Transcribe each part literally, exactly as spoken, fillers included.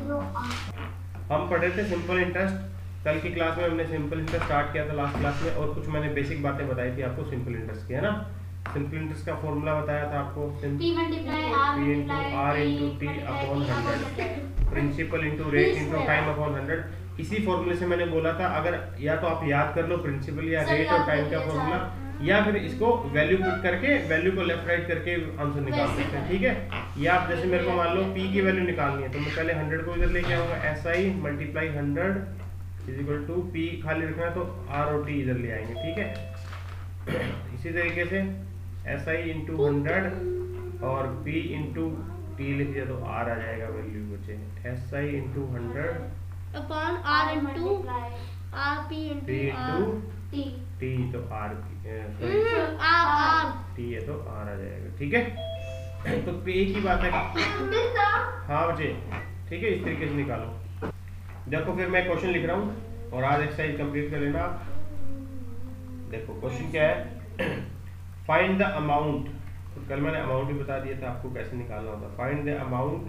हम पढ़ रहे थे सिंपल इंटरेस्ट। कल की क्लास में हमने सिंपल इंटरेस्ट स्टार्ट किया था लास्ट क्लास में, और कुछ मैंने बेसिक बातें बताई थी आपको सिंपल इंटरेस्ट की, है ना। सिंपल इंटरेस्ट का फॉर्मूला बताया था आपको, P into R into T upon hundred, principal into rate into time upon hundred. इसी फॉर्मूले से मैंने बोला था, अगर या तो आप याद कर लो प्रिंसिपल या रेट और टाइम का फॉर्मूला, या फिर इसको वैल्यू पुट करके वैल्यू को लेफ्ट राइट करके आंसर निकाल सकते हैं, ठीक है। या आप जैसे मेरे को मान लो p की वैल्यू निकालनी है, तो मैं पहले हंड्रेड को इधर लेके आऊंगा, S I multiply hundred is equal to p खाली रखना है तो r और t इधर ले आएंगे, ठीक है। इसी तरीके से एस आई इंटू हंड्रेड और p इंटू टी लिख दिया तो r आ जाएगा वैल्यू बचे, S I into hundred upon r into r p into T T तो r सॉरी r टी है तो r आ जाएगा, ठीक है। तो एक ही बात है, हाँ बच्चे ठीक है, इस तरीके से निकालो। देखो फिर मैं क्वेश्चन लिख रहा हूँ और आज एक्सरसाइज कंप्लीट कर लेना। देखो क्वेश्चन क्या है, फाइंड द अमाउंट। तो कल मैंने अमाउंट भी बता दिया था आपको कैसे निकालना होता है। Find the amount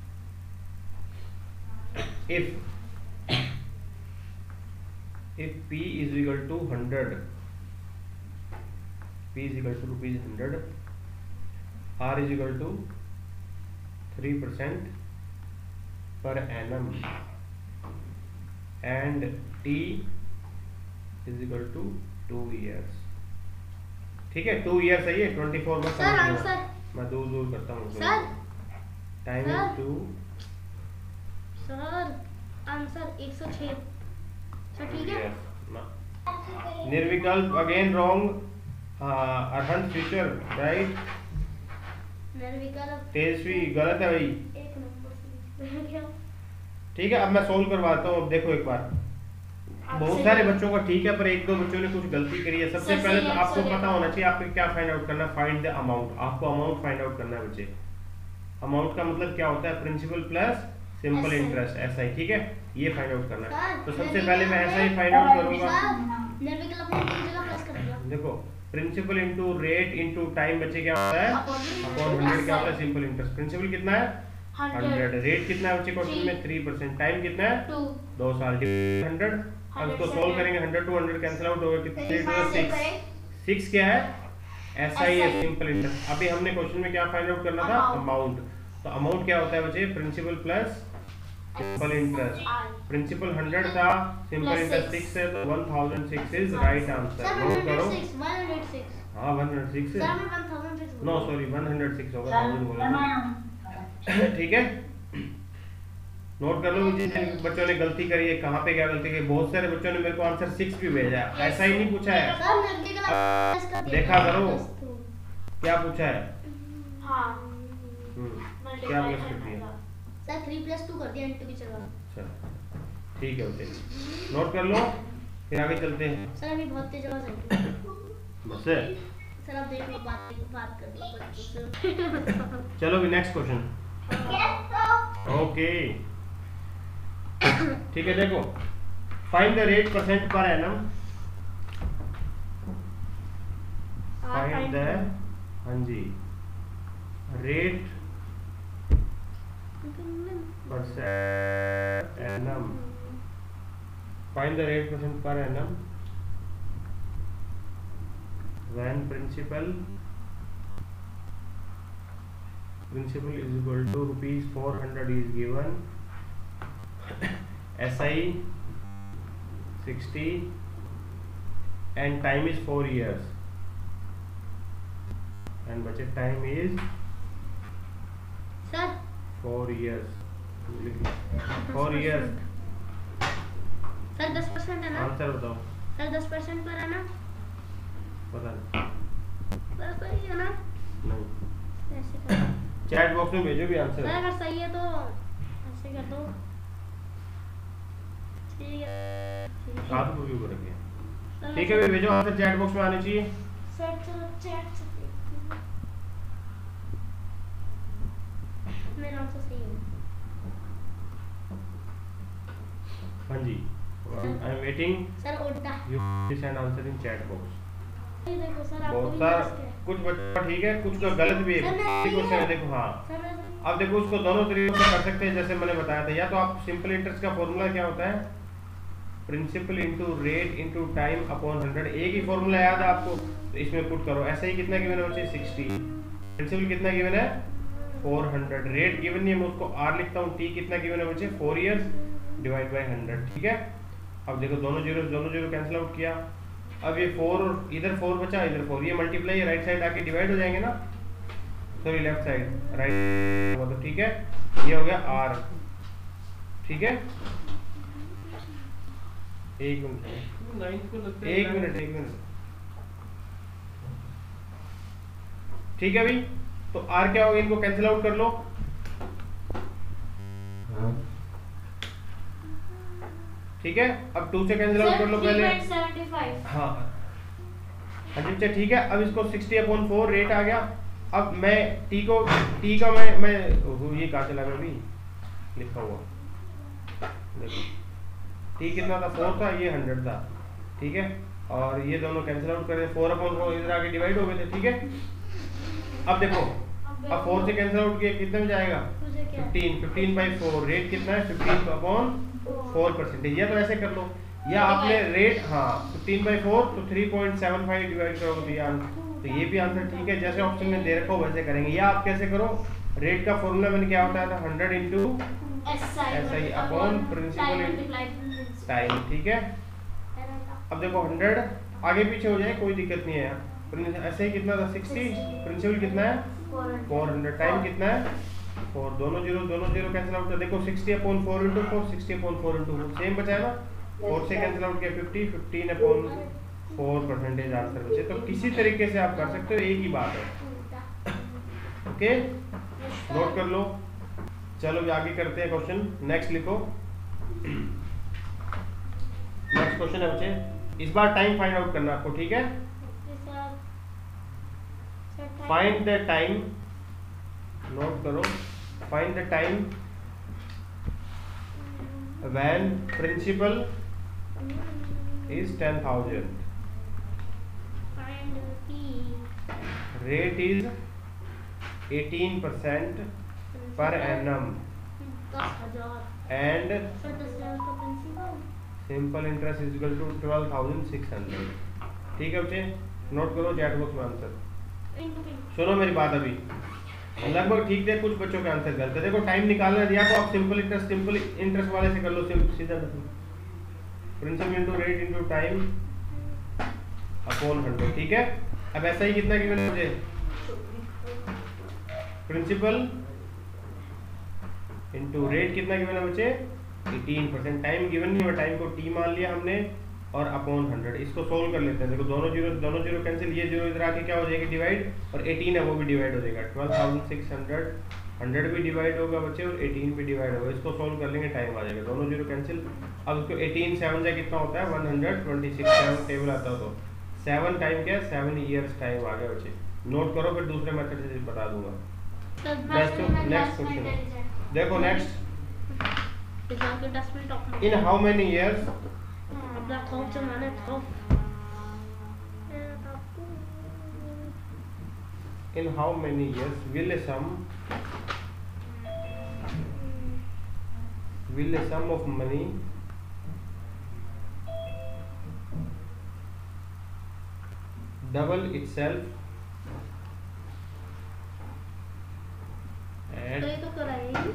if if p is equal to one hundred, p is equal to rupees one hundred, r is equal to three percent per annum and t is equal to two years, ठीक है। To year सही है, twenty four में sir answer मैं दूर दूर करता हूँ sir, time is two sir answer एक सौ छह, ठीक है। Nirvikalp again wrong, Arhant future right, Nirvikalp Tejasvi गलत है भाई, एक नंबर ठीक है। अब मैं सोल्व करवाता हूँ। अब देखो एक बार, बहुत सारे बच्चों का ठीक है, पर एक दो बच्चों ने कुछ गलती करी है। सबसे पहले तो आपको पता होना चाहिए आपको क्या फाइंड आउट करना है, फाइंड द अमाउंट। आपको अमाउंट फाइंड आउट करना है बच्चे। अमाउंट का मतलब क्या होता है, प्रिंसिपल प्लस सिंपल इंटरेस्ट, ऐसा ही, ठीक है। ये फाइंड आउट करना है, तो सबसे पहले मैं ऐसा ही फाइंड आउट करूंगा। देखो principal into rate into time बच्चे क्या होता है, अपॉन हंड्रेड क्या होता है, सिंपल इंटरेस्ट। प्रिंसिपल कितना है हंड्रेड, रेट कितना है बच्चे क्वेश्चन में थ्री परसेंट, टाइम कितना है दो साल, हंड्रेड। अब इसको सोल्व करेंगे, hundred to hundred cancel out होगा, कितना सिक्स, सिक्स क्या है ऐसा ही है, सिंपल इंटरेस्ट। अभी हमने क्वेश्चन में क्या फाइंड आउट करना था, अमाउंट। तो अमाउंट क्या होता है बच्चे, principal plus simple interest. Principal hundred था, सिंपल इंटरेस्ट सिक्स है, तो one thousand six is right answer. Note करो, हाँ one hundred six, no sorry one hundred six होगा, थाउजेंड बोला, ठीक है। नोट कर लो जिन जिन बच्चों ने गलती करी है, कहाँ पे क्या गलती की। बहुत सारे बच्चों ने मेरे को आंसर सिक्स भी भेजा है, ऐसा ही नहीं पूछा है, देखा करो क्या पूछा है, क्या प्लस कर दिया सर, थ्री प्लस टू कर दिया इंटू की जगह। अच्छा ठीक है, उसे नोट कर लो, फिर आगे चलते हैं। सर अभी बहुत तेज आवाज आई है, बस सर आप देख लो, बात बात कर लो बच्चों से। चलो भी नेक्स्ट क्वेश्चन, ओके ठीक है। देखो find the rate percent per annum, find the, हाँ जी, rate percent annum, find the rate percent per annum when principal principal is equal to rupees four hundred is given, S I sixty and time is four years, and budget time is sir four years, four years. Sir दस percent है ना, answer बताओ sir दस percent पर है ना, पता नहीं सर सही है ना, नहीं, ऐसे कर चैट बॉक्स में भेजो भी आंसर। सर अगर सही है तो ऐसे कर दो, ठीक है, हाथ को क्यों करेंगे, ठीक है, भेजो आंसर, चैट बॉक्स में आने चाहिए। सर चलो चैट से मेरा आंसर सही है, हाँ जी, आई एम वेटिंग, सर उल्टा, you please send answer in chat box. ये देखो सर आपको बहुत भी सारा mask है। कुछ बच्चा ठीक है, कुछ का गलत भी है। सर, मैं- ठीक क्वेश्चन है, देखो हाँ। सर मैं- अब देखो उसको दोनों तरीकों से कर सकते हैं, जैसे मैंने बताया था। या तो आप सिंपल इंटरेस्ट का फॉर्मूला क्या होता है, principal into rate into time upon hundred. एक ही फॉर्मूला याद है आपको, तो इसमें पुट करो। ऐसे ही कितना गिवन है बच्चे, सिक्सटी। प्रिंसिपल कितना गिवन है, फोर हंड्रेड। रेट गिवन नहीं है, मैं उसको आर लिखता हूँ। टी कितना गिवन है बच्चे, four years divide by hundred. ठीक है, अब देखो दोनों जीरो दोनों जीरो कैंसिल आउट किया। अब ये फोर, इधर फोर बचा, इधर फोर, ये मल्टीप्लाई राइट साइड आके डिवाइड हो जाएंगे ना, सॉरी लेफ्ट साइड राइट होगा। तो ठीक है, ये हो गया आर। ठीक है, एक मिनट एक मिनट एक मिनट ठीक है भाई। तो आर क्या होगा, इनको कैंसिल आउट कर लो। ठीक है, अब टू से कैंसिल आउट कर लो पहले। Three point seven five. हाँ अच्छा ठीक है, अब इसको सिक्सटी अपॉन फोर रेट आ गया। अब मैं टी को टी का मैं मैं ये कहाँ चला गया अभी लिखा हुआ, देखो टी कितना था, फोर था, ये हंड्रेड था। ठीक है, और ये दोनों कैंसिल आउट कर दे, फोर अपॉन फोर इधर आके डिवाइड हो गए थे। ठीक है, अब देखो, अब फोर से कैंसिल आउट किया, कितने में जाएगा, fifteen. Fifteen by four, rate कितना है, फिफ्टीन अपॉन फोर परसेंटेज। या तो ऐसे कर लो, या आपने रेट हाँ फिफ्टीन बाई फोर तो three point seven five divide करोगे तो ये आंसर, तो ये भी आंसर ठीक है। जैसे ऑप्शन में दे रखा हो वैसे करेंगे। या आप कैसे करो, रेट का फॉर्मूला मैंने क्या होता था, hundred into S I upon principal time. ठीक है, अब देखो हंड्रेड आगे पीछे हो जाए कोई दिक्कत नहीं है यार। ऐसे ही कितना था, सिक्सटी। प्रिंसिपल कितना है, फोर हंड्रेड। टाइम कितना है, फोर। दोनों जीरो दोनों जीरो कैंसिल आउट कर, देखो sixty upon four into four, sixty upon four into four, same बचा है ना। फोर से कैंसिल आउट किया, fifty. Fifteen upon four percentage answer बचे। तो किसी तरीके से आप कर सकते हो, एक ही बात है। ओके, नोट कर लो। चलो आगे करते हैं क्वेश्चन। नेक्स्ट लिखो, नेक्स्ट क्वेश्चन है बच्चे, इस बार टाइम फाइंड आउट करना आपको। ठीक है, फाइंड द टाइम, नोट करो, find the time when principal is ten thousand, rate is eighteen percent per annum and simple interest is equal to twelve thousand six hundred। ठीक है बच्चे, note करो chat box में answer. सुनो मेरी बात, अभी लगभग ठीक थे, कुछ बच्चों के आंसर गलत है। देखो टाइम निकालना दिया तो आप सिंपल इंटरेस्ट सिंपल इंटरेस्ट वाले से कर लो, सीधा principal into rate into time upon hundred. ठीक है, अब ऐसा ही कितना गिवन मुझे, प्रिंसिपल इंटू रेट कितना गिवन है बच्चे, एटीन परसेंट। टाइम गिवन नहीं है, टाइम को टी मान लिया हमने और अपॉन हंड्रेड। इसको सोल्व कर लेते हैं। देखो दोनों जीरो दोनों जीरो कैंसिल, ये जीरो इधर आके क्या हो जाएगी, डिवाइड, और एटीन है वो भी डिवाइड हो जाएगा। Twelve thousand six hundred, hundred भी डिवाइड होगा बच्चे और एटीन भी डिवाइड होगा। इसको सोल्व कर लेंगे, टाइम आ जाएगा। दोनों जीरो कैंसिल। अब इसको एटीन सेवन से कितना होता है, one hundred twenty six. Seven table आता है तो सेवन टाइम क्या है, सेवन ईयर्स टाइम आ गया बच्चे। नोट करो, फिर दूसरे मेथड से बता दूंगा। नेक्स्ट क्वेश्चन देखो, next, in how many years in how many years will a sum will a sum of money double itself at तो ये तो कराएगी,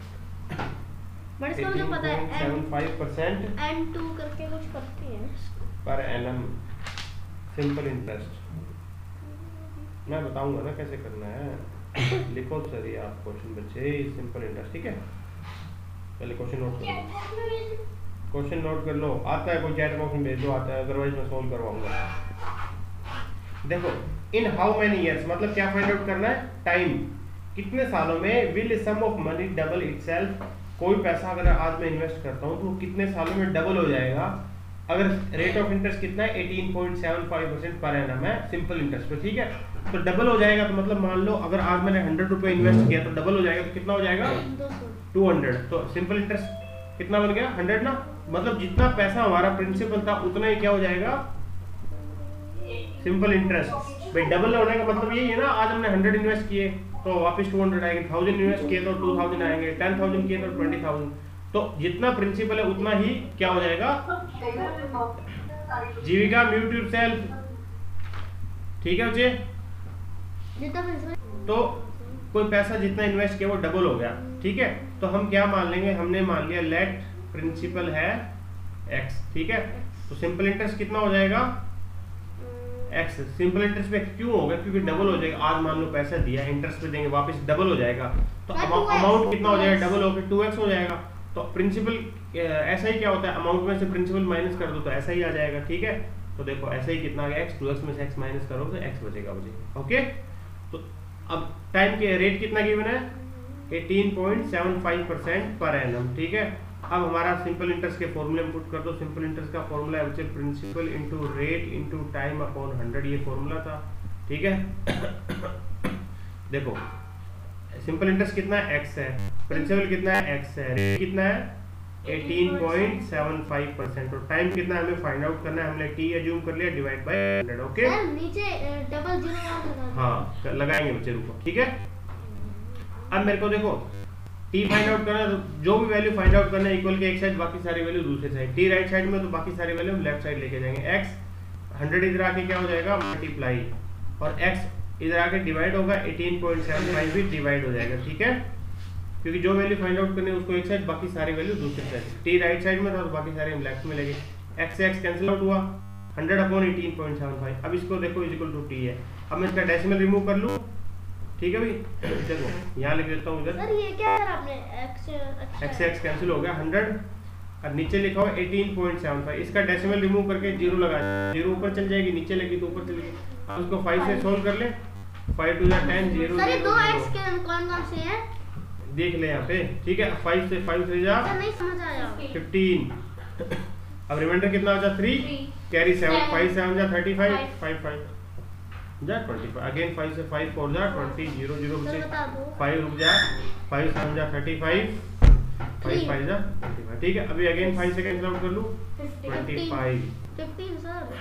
बट इसका मुझे पता है eighteen point seven five percent into करके कुछ करती है per annum simple interest। मैं बताऊंगा ना कैसे करना है। लिखो सर ये आप क्वेश्चन बच्चे, सिंपल इंटरेस्ट। ठीक है, पहले क्वेश्चन नोट कर लो, क्वेश्चन नोट कर लो। आता है कोई चैट बॉक्स में भेज दो, आता है, अदरवाइज मैं सोल्व करवाऊंगा। देखो, इन हाउ मेनी इयर्स मतलब क्या फाइंड आउट करना है, टाइम, कितने सालों में will sum of money double itself, कोई पैसा अगर आज मैं इन्वेस्ट करता हूँ तो कितने सालों में डबल हो जाएगा। अगर रेट ऑफ इंटरेस्ट कितना है, eighteen point seven five percent per annum है सिंपल इंटरेस्ट पे। ठीक है, तो डबल हो जाएगा, तो मतलब मान लो अगर आज मैंने हंड्रेड रुपए इन्वेस्ट किया तो डबल हो जाएगा, तो कितना हो जाएगा, टू हंड्रेड। तो सिंपल इंटरेस्ट कितना बन गया, हंड्रेड ना, मतलब जितना पैसा हमारा प्रिंसिपल था उतना ही क्या हो जाएगा, सिंपल इंटरेस्ट। भाई डबल होने का मतलब यही है ना, आज हमने हंड्रेड इन्वेस्ट किए तो वापस टू हंड्रेड आएंगे, थाउजेंड इन्वेस्ट किए तो टू थाउजेंड आएंगे, टेन थाउजेंड किए तो ट्वेंटी थाउजेंड। तो जितना प्रिंसिपल है उतना ही क्या हो जाएगा, जीविका म्यूट योरसेल्फ, ठीक है बच्चे। तो कोई पैसा जितना इन्वेस्ट किया वो डबल हो गया, ठीक है। तो हम क्या मान लेंगे, हमने मान लिया लेट प्रिंसिपल है x, ठीक है। तो सिंपल इंटरेस्ट कितना हो जाएगा x। सिंपल इंटरेस्ट पे क्यों होगा, क्योंकि डबल हो जाएगा। आज मान लो पैसा दिया, इंटरेस्ट पे देंगे वापस डबल हो जाएगा, तो अमाउंट कितना हो जाएगा, डबल होकर टू एक्स हो जाएगा। तो प्रिंसिपल ऐसा ही क्या होता है, अमाउंट में से प्रिंसिपल माइनस कर दो तो ऐसा ही आ जाएगा, ठीक है। तो देखो ऐसा ही कितना आ गया x, टू एक्स में से x माइनस करो तो x बचेगा बचेगा ओके। तो अब टाइम के रेट कितना गिवन है, eighteen point seven five percent per annum, ठीक है। अब हमारा सिंपल इंटरेस्ट के फॉर्मूले में पुट कर दो। सिंपल इंटरेस्ट का फॉर्मूला है बच्चे principal into rate into time upon hundred, ये फॉर्मूला था, ठीक है। देखो सिंपल इंटरेस्ट कितना है x है, प्रिंसिपल कितना है x है, रेट कितना है eighteen point seven five percent, और टाइम कितना है हमें फाइंड आउट करना है। हमने t अज्यूम कर लिया, डिवाइड बाय हंड्रेड, ओके। नीचे डबल जीरो लगा, हाँ लगाएंगे बच्चे, रुको, ठीक है। अब मेरे को देखो t फाइंड आउट करना है, तो जो भी वैल्यू फाइंड आउट करना है इक्वल के एक साइड, बाकी सारी वैल्यू दूसरे साइड। t राइट साइड में तो बाकी सारी वैल्यू हम लेफ्ट साइड लेके जाएंगे। x हंड्रेड इधर आके क्या हो जाएगा मल्टीप्लाई, और x इधर आके डिवाइड होगा, एटीन पॉइंट सेवन फाइव भी डिवाइड हो जाएगा, ठीक है। क्योंकि जो वैल्यू फाइंड आउट करनी है उसको एक साइड, बाकी सारी वैल्यू दूसरे साइड। t राइट साइड में था तो बाकी सारे हम लेफ्ट में लेंगे। x से x कैंसिल आउट हुआ, hundred upon eighteen point seven five. अब इसको देखो इज इक्वल टू t है। अब मैं इसका डेसिमल रिमूव कर लूं, ठीक है भाई। देखो यहाँ लिख देता हूँ इधर, सर ये क्या है आपने x x से x कैंसिल हो गया, हंड्रेड और नीचे लिखा हुआ एटीन पॉइंट सेवन फाइव। इसका डेसिमल रिमूव करके जीरो लगा, जीरो ऊपर चल जाएगी, नीचे लगी तो ऊपर चलेगी। अब इसको फाइव से सोल्व कर ले, फाइव टू जा टेन, जीरो सर ये दो x के कौन कौन से हैं देख ले यहाँ पे, ठीक है। फाइव से फाइव से जा सर नहीं समझ आया फिफ्टीन, अब रिमाइंडर कितना हो जा three, carry seven, five seven जा थर्टी फाइव, फाइव फाइव जा ट्वेंटी फाइव, अगेन फाइव से फाइव फोर जा ट्वेंटी, जीरो जीरो बचे फाइव, रुक जा फाइव सेवन जा थर्टी फाइव, फाइव फाइव जा ट्वेंटी फाइव, ठीक है। अभी अगेन फाइव से कैंसिल आउट कर लूं, ट्वेंटी फाइव, फिफ्टीन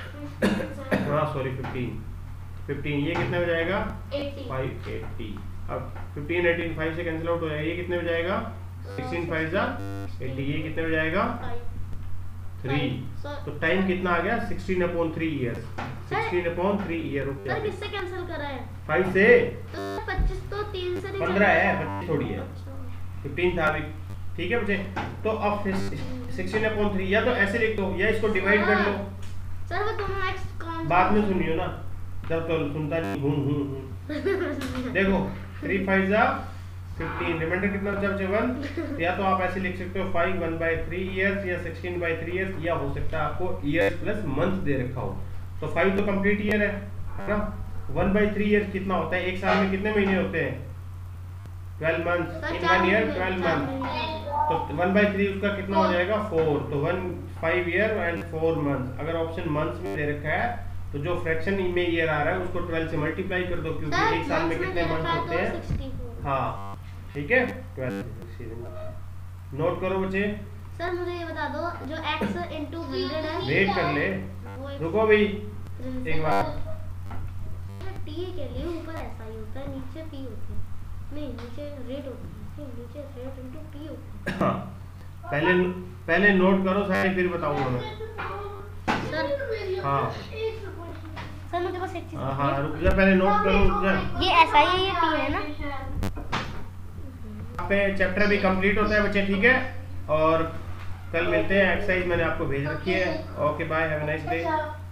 सर हाँ सॉरी फिफ्टीन, फिफ्टीन ये कितने हो जाएगा फाइव एटी। अब फिफ्टीन एटीन फाइव से कैंसिल आउट हो जाएगा, ये कितने हो जाएगा सिक्सटीन फाइव जा एटी, ये कितने हो जाएगा थ्री। तो टाइम कितना आ गया sixteen upon three years, sixteen upon three year. Sir किससे कैंसिल करा है, फाइव से, तो पच्चीस तो तीन से पंद्रह है, पच्चीस थोड़ी है, फिफ्टीन था अभी, ठीक है बच्चे। तो अब सिक्सटीन अपॉन थ्री, या तो ऐसे लिख दो या इसको डिवाइड कर लो। सर वो दोनों x कौन बाद में सुनियो ना, जब तो सुनता नहीं हूं हूं हूं। देखो थ्री फाइव जा फिफ्टीन, रिमाइंडर कितना बचा बच्चे वन। या तो आप ऐसे लिख सकते हो five one by three years या सिक्सटीन बाई थ्री ईयर्स, या हो सकता है आपको ईयर्स प्लस मंथ दे रखा हो। तो फाइव तो कंप्लीट ईयर है ना, वन बाई थ्री ईयर कितना होता है, एक साल में कितने महीने होते हैं twelve month, in one year twelve month. तो वन बाई थ्री उसका कितना हो जाएगा फोर, तो one five year and four month. अगर ऑप्शन मंथ्स में दे रखा है तो जो फ्रैक्शन में ईयर आ रहा है उसको ट्वेल्व से मल्टीप्लाई कर दो, क्योंकि एक साल में कितने मंथ होते हैं, हाँ ठीक है ट्वेल्व। नोट करो बच्चे। सर मुझे ये बता दो जो x into हंड्रेड है, वेट कर ले, रुको भाई एक बार। t के लिए ऊपर ऐसा ही होता है, नीचे p होती है, नहीं नीचे रेट होती है, नीचे रेट into p होती है। हाँ पहले पहले नोट करो सारे, फिर बताऊंगा मैं। सर हाँ सर मुझे बस एक चीज, हाँ हाँ रुक जा, पहले नोट करो, रुक जा। ये ऐसा ही है, ये p है ना। यहाँ पे चैप्टर भी कंप्लीट होता है बच्चे, ठीक है। और कल मिलते हैं, एक्सरसाइज मैंने आपको भेज रखी है। Okay bye, have a nice day.